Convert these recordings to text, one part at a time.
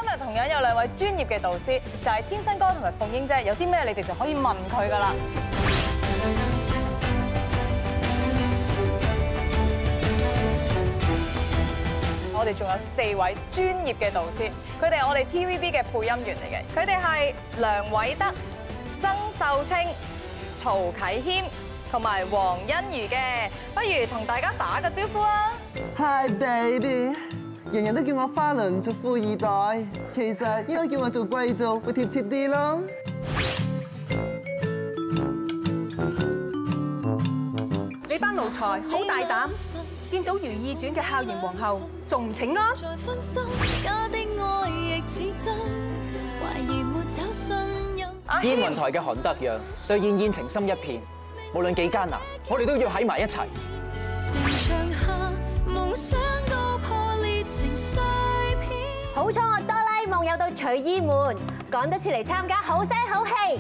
今日同樣有兩位專業嘅導師，就係天生哥同埋鳳英姐，有啲咩你哋就可以問佢噶啦。我哋仲有4位專業嘅導師，佢哋係我哋 TVB 嘅配音員嚟嘅，佢哋係梁偉德、曾秀清、曹啟謙同埋黃欣如嘅，不如同大家打個招呼啊 ！Hi baby， 人人都叫我花輪做富二代，其實應該叫我做貴族會貼切啲咯。 你班奴才好大膽！見到《如懿傳》嘅孝賢皇后，仲唔請安？ 天文台嘅韓德陽對燕燕情深一片，無論幾艱難，我哋都要喺埋一齊。 好彩我哆啦 A 夢有到隨意門，趕得切嚟參加好聲好戲。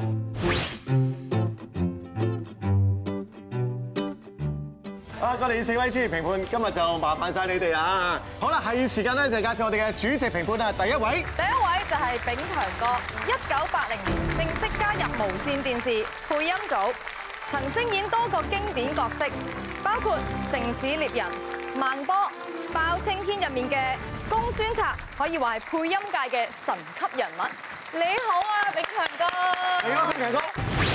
我哋4位專業評判，今日就麻煩晒你哋啊！好啦，係時間咧就介紹我哋嘅主席評判啊！第一位就係炳強哥，1980年正式加入無線電視配音組，曾聲演多個經典角色，包括《城市獵人》、《慢波》、《包青天》入面嘅公孫策，可以話係配音界嘅神級人物。你好啊，炳強哥！ 你好，炳強哥！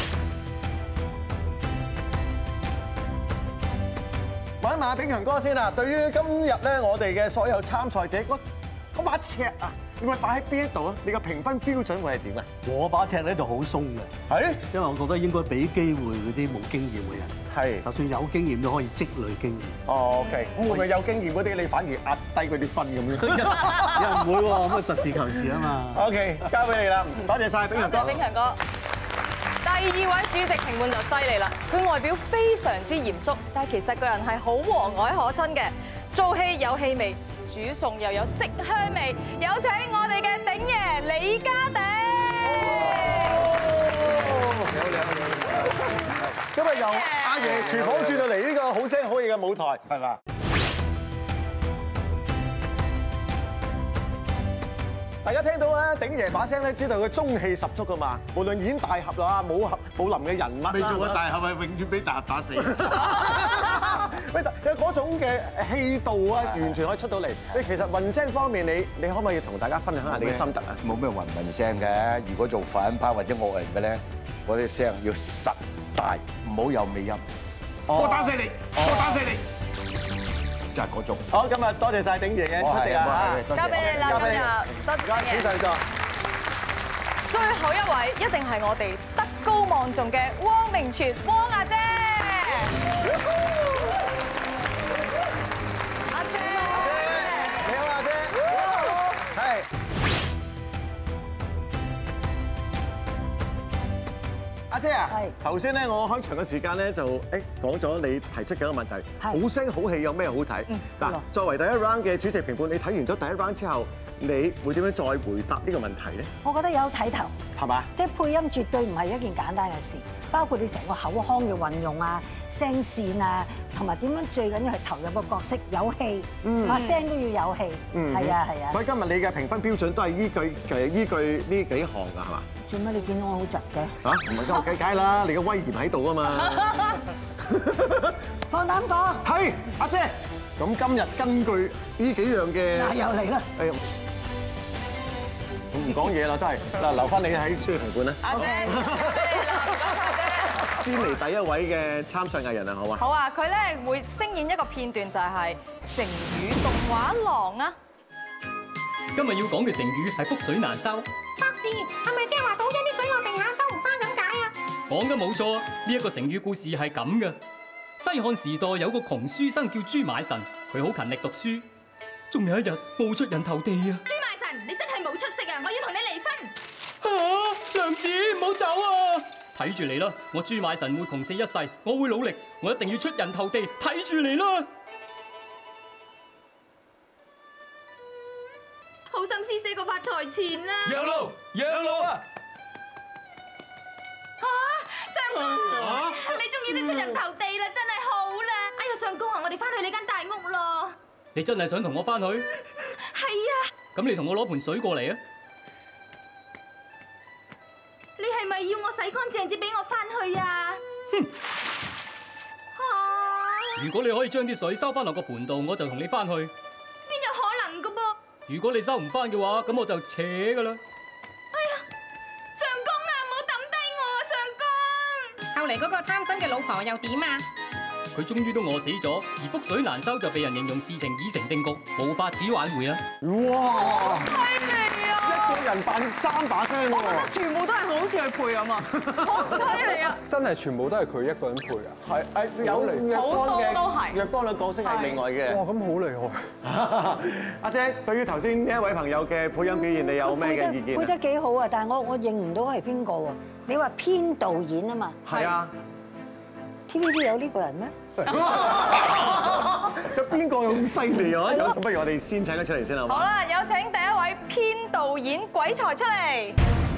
問一問阿炳強哥先啦，對於今日咧我哋嘅所有參賽者嗰把尺啊，你會擺喺邊一度啊？你個評分標準會係點啊？ 我把尺咧就好鬆嘅， 係， 因為我覺得應該俾機會嗰啲冇經驗嘅人， 係，就算有經驗都可以積累經驗。哦 ，OK，咁會唔會有經驗嗰啲你反而壓低嗰啲分咁樣？ 又唔會喎，咁啊實事求是啊嘛。 OK，交俾你啦，多謝晒炳強哥。 多謝炳強哥。第2位主席評判就犀利啦，佢外表非常之嚴肅，但係其實個人係好和藹可親嘅，做戲有氣味，煮餸又有色香味。有請我哋嘅鼎爺李家鼎。 今日由阿爺廚房轉到嚟呢個好聲好戲嘅舞台，係嘛？大家聽到咧，鼎爺把聲咧，知道佢中氣十足噶嘛。無論演大俠啊、武林嘅人物啦， 未做過大俠係永遠俾大俠打死。 喂，有嗰種嘅氣度啊，完全可以出到嚟。你其實混聲方面，你可唔可以同大家分享下你嘅心得啊？ 冇咩混聲嘅，如果做反派或者惡人嘅咧，嗰啲聲要實大，唔好有尾音。我打死你！我打死你！就係嗰種。 好，今日多謝晒鼎爺嘅出席啊！ 交俾你啦，今日多謝鼎爺。 小細作。 最後一位一定係我哋德高望重嘅汪明荃汪阿姐。阿姐， 你好，阿姐。係。阿姐啊，頭先咧我開場嘅時間咧就講咗你提出嘅一個問題，好聲好戲有咩好睇？嗱，作為第一 round 嘅主席評判，你睇完咗第一 round 之後，你會點樣再回答呢個問題咧？ 我覺得有睇頭， 係嘛？即係配音絕對唔係一件簡單嘅事，包括你成個口腔嘅運用啊、聲線啊，同埋點樣最緊要係投入個角色有戲，把聲都要有戲。係啊係啊。所以今日你嘅評分標準都係依據呢幾項㗎，係嘛？ 做咩你見到我好窒嘅？ 嚇，唔係咁計啦，你嘅威嚴喺度啊嘛！ 放膽講。 係，阿姐。咁今日根據呢幾樣嘅， 又嚟啦。 咁唔講嘢啦，都係嗱，留翻你喺專業評判啦。 阿姐， 先嚟第一位嘅參賽藝人啊，好嘛？ 好啊，佢咧會聲演一個片段，就係成語動畫廊啊。 今日要講嘅成語係覆水難收。 博士，係咪即係話倒咗啲水落地下收唔翻咁解啊？ 講得冇錯，呢一個成語故事係咁嘅。西漢時代有個窮書生叫朱買臣，佢好勤力讀書，仲有一日冒出人頭地啊！ 朱買臣，你真係冇出息啊！我要同你離婚。 嚇，娘子唔好走啊！睇住你啦，我朱買臣會窮死一世，我會努力，我一定要出人頭地，睇住你啦！ 好心施捨個發財錢啦！ 讓路，讓路啊！ 相公，你終於都出人頭地啦，真係好啦！哎呀，相公啊，我哋翻去呢間大屋咯。 你真係想同我翻去？ 係啊。 咁你同我攞盆水過嚟啊！ 咪要我洗乾淨至俾我翻去啊？ 如果你可以將啲水收翻落個盤度，我就同你翻去。 邊有可能噶噃？ 如果你收唔翻嘅話，咁我就扯噶啦。 哎呀，相公啊，唔好抌低我啊，相公！ 後嚟嗰個貪心嘅老婆又點啊？ 佢終於都餓死咗，而覆水難收就被人形容事情已成定局，無法子挽回啦。 哇！ 犀利啊！ 一個人扮3把聲喎， 全部都係好似佢配咁啊，好犀利啊！ 真係全部都係佢一個人配啊？ 係有好多都係若干嘅角色係另外嘅。 哇，咁好厲害！ 阿姐，對於頭先呢一位朋友嘅配音表現，你有咩嘅意見？ 配得幾好啊！但係我認唔到係邊個喎？你話編導演啊嘛？ 係啊。 TVB 有呢個人咩？ 有邊個咁犀利啊？咁不如我哋先請佢出嚟先好嗎？ 好啦，有請第一位編導演鬼才出嚟。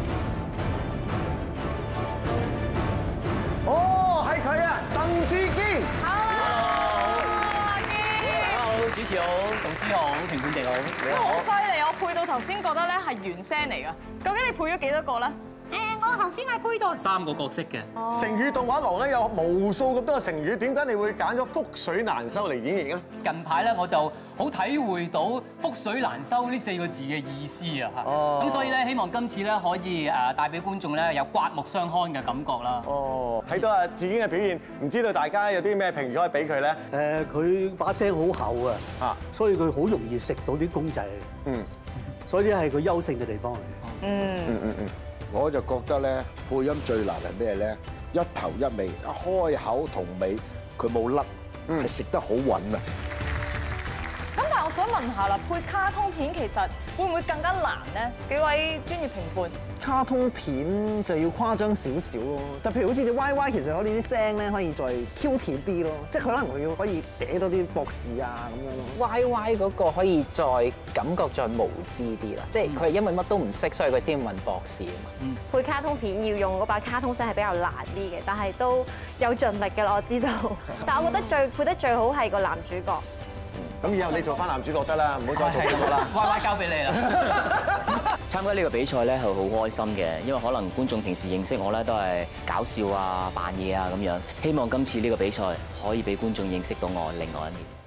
哦，係佢啊，鄧志堅。 Hello， 主持好，導師好，評判哋好，你好。 好犀利！我配到頭先覺得咧係原聲嚟㗎。究竟你配咗幾多個咧？ 我頭先係配到 3個角色嘅。 成語動畫廊咧有無數咁多嘅成語，點解你會揀咗覆水難收嚟演繹咧？ 近排咧我就好體會到覆水難收呢4個字嘅意思啊嚇。咁所以咧希望今次咧可以帶俾觀眾咧有刮目相看嘅感覺啦。 哦，睇到阿志堅嘅表現，唔知道大家有啲咩評語可以俾佢咧？ 佢把聲好厚啊，所以佢好容易食到啲公仔。 嗯， 所以呢係佢優勝嘅地方嚟嘅。 我就覺得咧，配音最難係咩咧？一頭一尾，一開口同尾，佢冇甩，係食得好穩啊！ 咁但係我想問下啦，配卡通片其實會唔會更加難咧？幾位專業評判？ 卡通片就要誇張少少咯，但譬如好似隻 YY，其實我哋啲聲咧可以再 cute 啲咯，即係佢可能會可以嗲多啲博士啊咁樣咯。 YY 嗰個可以再感覺再無知啲啦，即係佢係因為乜都唔識，所以佢先問博士啊嘛。 配卡通片要用嗰把卡通聲係比較難啲嘅，但係都有盡力㗎啦，我知道。但係我覺得配得最好係個男主角。 咁以後你做翻男主角得啦，唔好再做咁多啦。 YY 交俾你啦。 參加呢個比賽咧係好開心嘅，因為可能觀眾平時認識我咧都係搞笑啊、扮嘢啊咁樣，希望今次呢個比賽可以俾觀眾認識到我另外一面。